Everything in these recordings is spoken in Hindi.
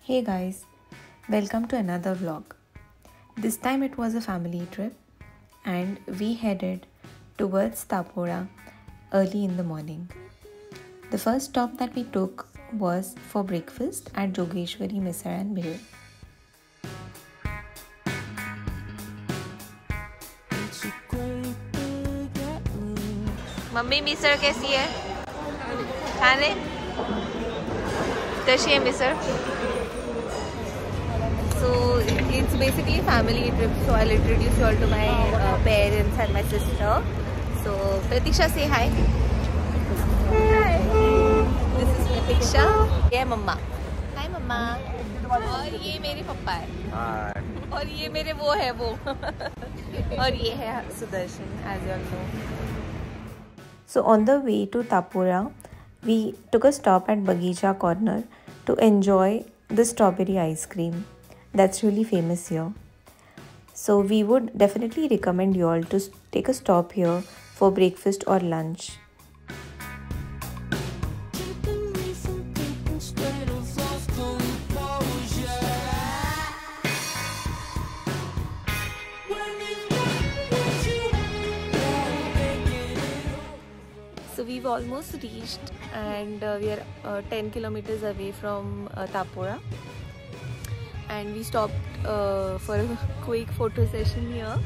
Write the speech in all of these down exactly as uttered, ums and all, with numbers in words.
Hey guys, welcome to another vlog. This time it was a family trip and we headed towards Tapora early in the morning. The first stop that we took was for breakfast at Jogeshwari Misal and Bhel. मम्मी मिसळ कैसी है? खाने कशी है misal? So it's basically a family trip. So I'll introduce you all to my uh, parents and my sister. So Pratiksha, say hi. Hi. This is Pratiksha. ये मम्मा. Hi मम्मा. और ये मेरे पापा है. Hi. और ये मेरे वो है वो. और ये है Sudarshan, as you all know. So on the way to Tapura, we took a stop at Bagicha Corner to enjoy the strawberry ice cream. That's really famous here. So we would definitely recommend you all to take a stop here for breakfast or lunch. So we've almost reached and uh, we are uh, ten kilometers away from uh, Tapura, and we stopped uh, for a quick photo session here.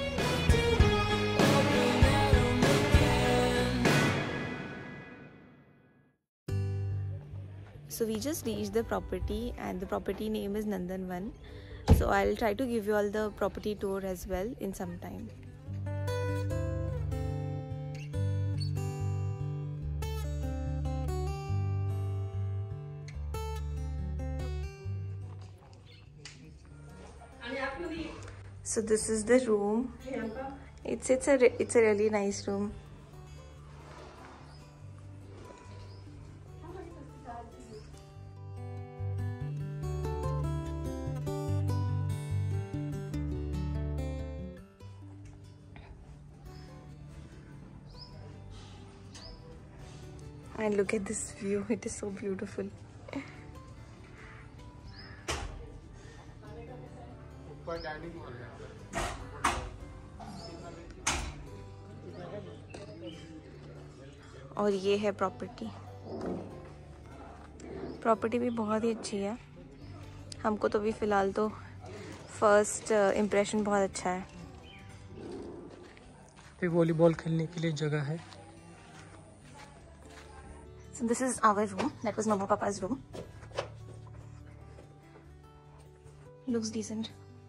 So we just reached the property and the property name is Nandanvan. So I'll try to give you all the property tour as well in some time. So this is the room. It's it's a it's a really nice room. And look at this view, it is so beautiful. और ये है प्रॉपर्टी. प्रॉपर्टी भी बहुत ही अच्छी है. हमको तो भी फ़िलहाल तो फर्स्ट इम्प्रेशन बहुत अच्छा है. पे वॉलीबॉल खेलने के लिए जगह है. So this is our room. That was Mama Papa's room. Looks decent.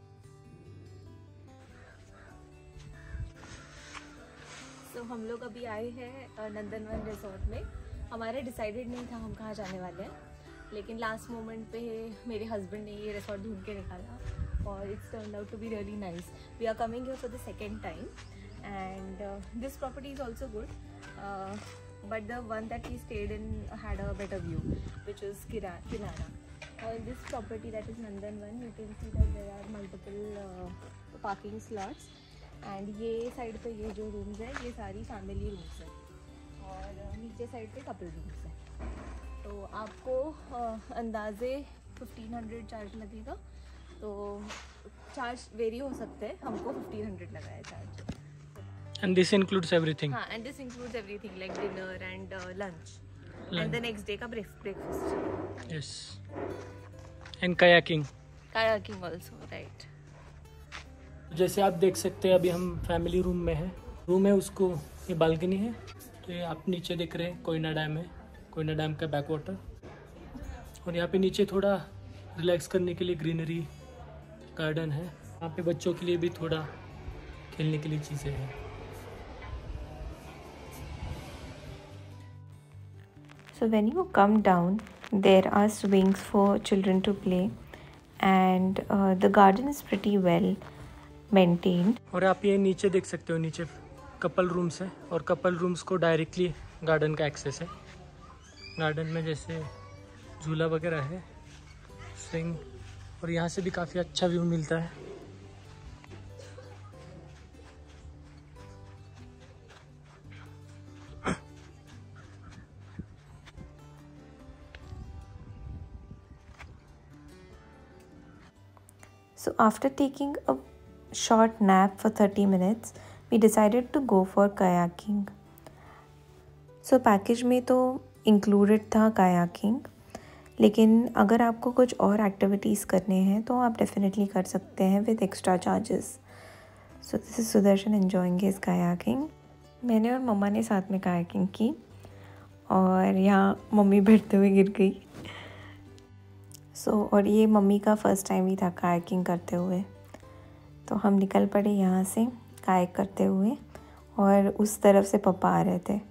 So हम लोग अभी आए हैं नंदनवन रिसोर्ट में. हमारे डिसाइडेड नहीं था हम कहाँ जाने वाले हैं, लेकिन लास्ट मोमेंट पे मेरे हस्बैंड ने ये रिसोर्ट ढूंढ के निकाला और it's turned out to be really nice. We are coming here for the second time and uh, this property is also good, uh, but the one that we stayed in had a better view, which is Kinara. Uh, in this property, that is Nandanvan, you can see that there are multiple uh, parking slots, and ये side पे ये जो rooms है ये सारी family rooms है और uh, नीचे side पे couple rooms है. तो आपको uh, अंदाजे फिफ्टीन हंड्रेड चार्ज लगेगा. तो चार्ज वेरी हो सकते हैं. हमको फिफ्टीन हंड्रेड लगा है charge. And this includes everything. हाँ, and this includes everything like dinner and uh, lunch. lunch and the next day का breakfast. Yes. And kayaking. Kayaking also, right. जैसे आप देख सकते हैं अभी हम फैमिली रूम में हैं. रूम है उसको ये बालकनी है. तो ये आप नीचे देख रहे हैं कोयना डैम है. कोयना डैम का बैक वाटर. और यहाँ पे नीचे थोड़ा रिलैक्स करने के लिए ग्रीनरी गार्डन है. यहाँ पे बच्चों के लिए भी थोड़ा खेलने के लिए चीज़ें हैं. So when you come down, there are swings for children to play, and uh, the garden is pretty well maintained. और आप ये नीचे देख सकते हो, नीचे कपल रूम्स है और कपल रूम्स को डायरेक्टली गार्डन का एक्सेस है. गार्डन में जैसे झूला वगैरह है, स्विंग, और यहाँ से भी काफ़ी अच्छा व्यू मिलता है. So after taking a short nap for thirty minutes, we decided to go for kayaking. So package में तो इंक्लूडेड था kayaking, लेकिन अगर आपको कुछ और एक्टिविटीज़ करने हैं तो आप डेफिनेटली कर सकते हैं with extra charges. So this is Sudarshan enjoying his kayaking. मैंने और मम्मा ने साथ में कायाकिंग की और यहाँ मम्मी बैठते हुए गिर गई. सो so, और ये मम्मी का फ़र्स्ट टाइम ही था कायाकिंग करते हुए. तो हम निकल पड़े यहाँ से कायाक करते हुए और उस तरफ से पापा आ रहे थे.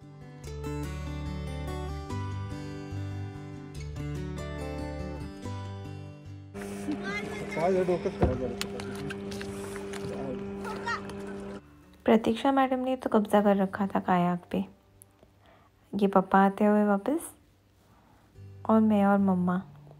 प्रतीक्षा मैडम ने तो कब्ज़ा कर रखा था कायाक पे. ये पापा आते हुए वापस और मैं और मम्मा.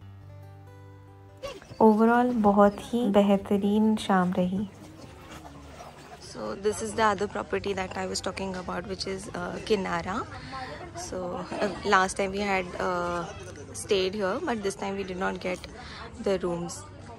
ओवरऑल बहुत ही बेहतरीन शाम रही. So this is the other property that I was talking about, which is uh, Kinara. So uh, last time we had uh, stayed here, but this time we did not get the rooms.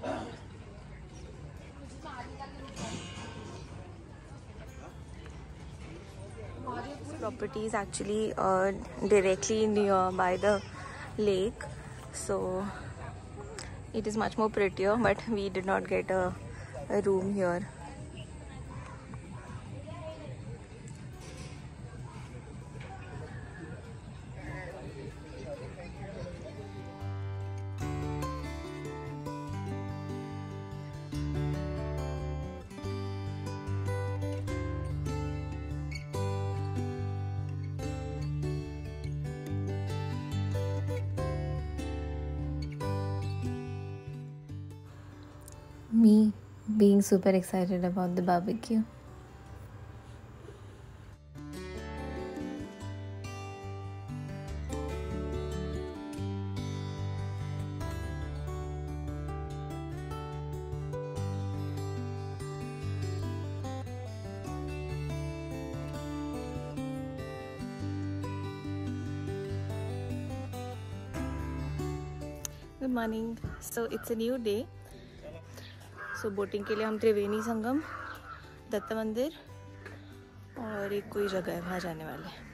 This property is actually uh, directly near by the lake, so it is much more prettier, but we did not get a, a room here. Me being super excited about the barbecue. Good morning. So it's a new day. So so, boating के लिए हम त्रिवेणी संगम, दत्त मंदिर और एक कोई जगह है वहाँ जाने वाले हैं.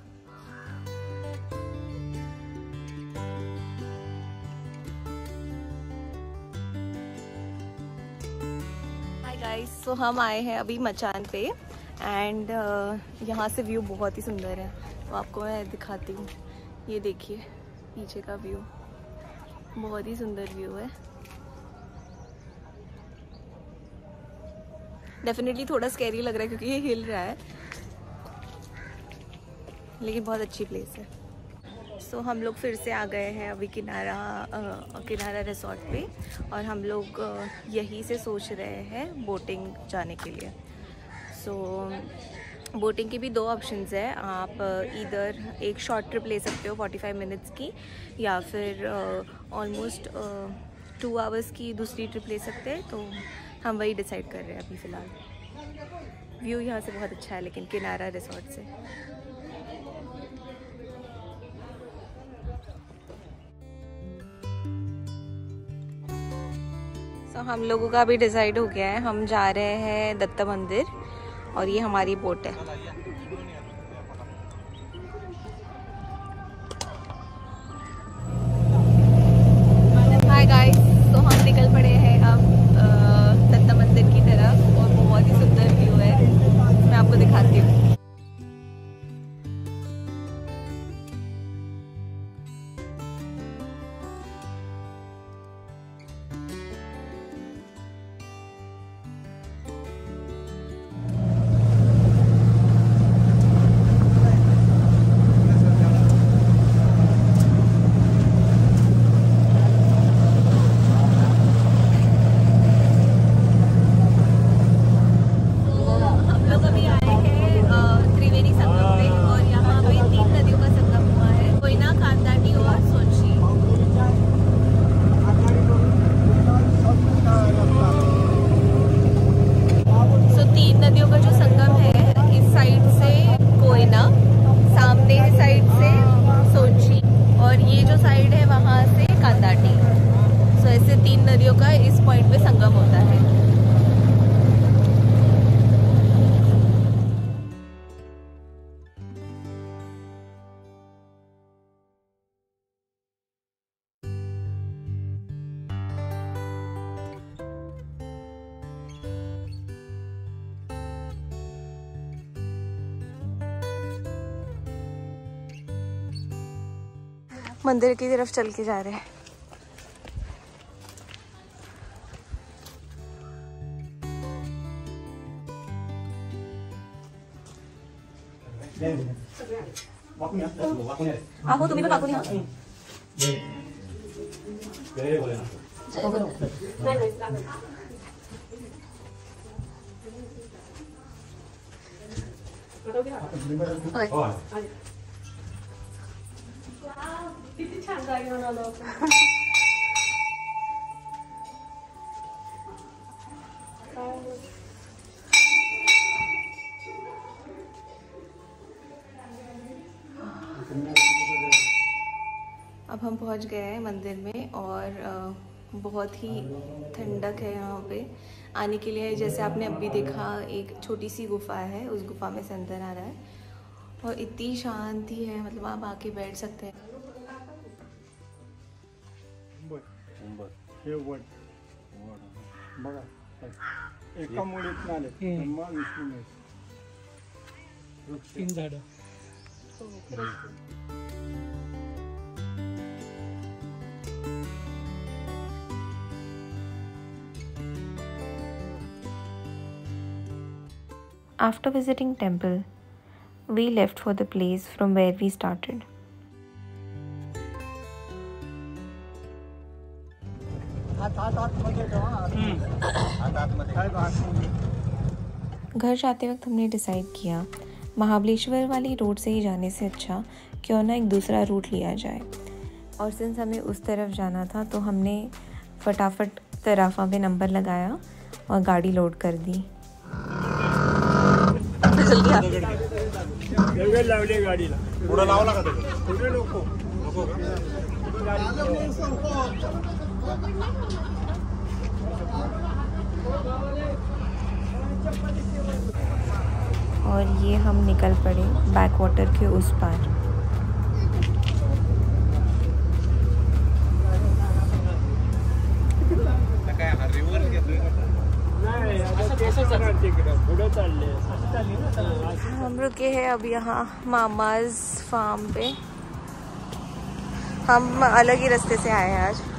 हाय गाइस, सो हम आए हैं अभी मचान पे एंड uh, यहाँ से व्यू बहुत ही सुंदर है. तो आपको मैं दिखाती हूँ. ये देखिए पीछे का व्यू, बहुत ही सुंदर व्यू है. डेफिनेटली थोड़ा स्कैरी लग रहा है क्योंकि ये हिल रहा है, लेकिन बहुत अच्छी प्लेस है. सो so, हम लोग फिर से आ गए हैं अभी किनारा आ, किनारा रिसोर्ट पे और हम लोग आ, यहीं से सोच रहे हैं बोटिंग जाने के लिए. सो so, बोटिंग की भी दो ऑप्शंस है. आप इधर एक शॉर्ट ट्रिप ले सकते हो फोर्टी-फाइव मिनट्स की, या फिर ऑलमोस्ट टू आवर्स की दूसरी ट्रिप ले सकते हैं. तो हम वही डिसाइड कर रहे हैं अभी फ़िलहाल. व्यू यहाँ से बहुत अच्छा है लेकिन किनारा रिसोर्ट से. सो so, हम लोगों का भी डिसाइड हो गया है. हम जा रहे हैं दत्त मंदिर और ये हमारी बोट है. हाय गाइस, तो हम निकल पड़े हैं अब दत्त मंदिर की तरफ और बहुत ही सुंदर व्यू है. मैं आपको दिखाती हूँ. ऐसे तीन नदियों का इस पॉइंट पे संगम होता है। मंदिर की तरफ चल के जा रहे हैं। आहो तुम्ही पण वाकून या। किती छान जागेवर आलो आपण। अब हम पहुंच गए हैं मंदिर में और बहुत ही ठंडक है यहाँ पे आने के लिए। जैसे आपने अभी देखा एक छोटी सी गुफा है, उस गुफा में से अंदर आ रहा है और इतनी शांति है, मतलब आप आके बैठ सकते हैं। तीन झाड। After visiting temple, we left for the place from where we started. घर जाते वक्त हमने डिसाइड किया महाबलेश्वर वाली रोड से ही जाने से अच्छा क्यों ना एक दूसरा रूट लिया जाए। और सिंस हमें उस तरफ जाना था तो हमने फटाफट तराफा पे नंबर लगाया और गाड़ी लोड कर दी। और ये हम निकल पड़े बैक वाटर के उस पार। हम रुके हैं अब यहाँ मामाज फार्म पे। हम अलग ही रास्ते से आए हैं आज।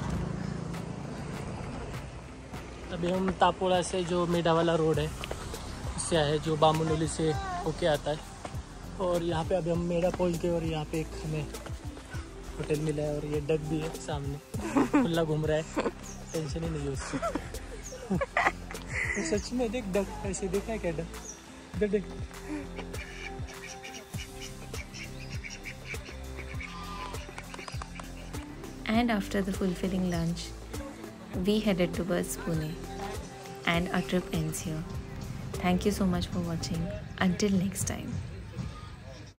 अभी हम तापोड़ा से जो मेडा वाला रोड है उससे आए, जो बामुनोली से होके आता है। और यहाँ पे अभी हम मेडा पहुँच गए और यहाँ पे एक हमें होटल मिला है और ये डक भी है सामने खुला घूम रहा है, टेंशन ही नहीं है उससे। तो सच में देख डक ऐसे देखा है क्या? डक इधर देख। And after the fulfilling lunch, we headed towards Pune, and our trip ends here. Thank you so much for watching. Until next time.